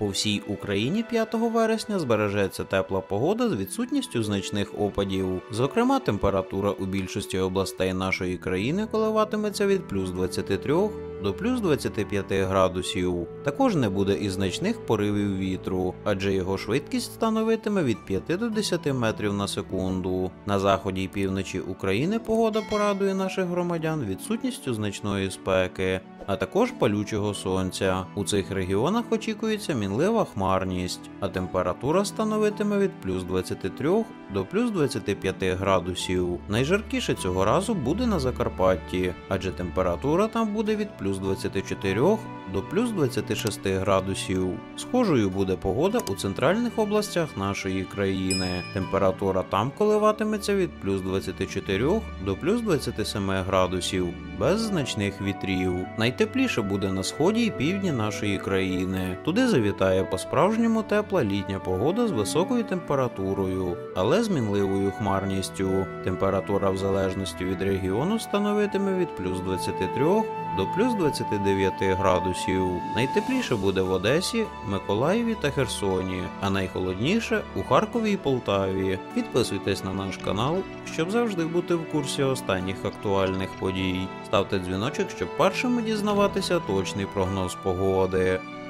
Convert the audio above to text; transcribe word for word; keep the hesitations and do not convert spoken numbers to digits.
По всій Україні п'ятого вересня збережеться тепла погода з відсутністю значних опадів. Зокрема, температура у більшості областей нашої країни коливатиметься від плюс двадцяти трьох до плюс двадцяти п'яти градусів. Також не буде і значних поривів вітру, адже його швидкість становитиме від п'яти до десяти метрів на секунду. На заході й півночі України погода порадує наших громадян відсутністю значної спеки, а також палючого сонця. У цих регіонах очікується мінлива хмарність, а температура становитиме від плюс двадцяти трьох до плюс двадцяти п'яти градусів. Найжаркіше цього разу буде на Закарпатті, адже температура там буде від плюс двадцяти чотирьох до плюс двадцяти шести градусів. Схожою буде погода у центральних областях нашої країни. Температура там коливатиметься від плюс двадцяти чотирьох до плюс двадцяти семи градусів, без значних вітрів. Найтепліше буде на сході і півдні нашої країни. Туди завітає по-справжньому тепла літня погода з високою температурою, але з мінливою хмарністю. Температура в залежності від регіону становитиме від плюс двадцяти трьох до плюс двадцяти дев'яти градусів. Найтепліше буде в Одесі, Миколаєві та Херсоні, а найхолодніше у Харкові і Полтаві. Підписуйтесь на наш канал, щоб завжди бути в курсі останніх актуальних подій. Ставте дзвіночок, щоб першими дізнаватися точний прогноз погоди.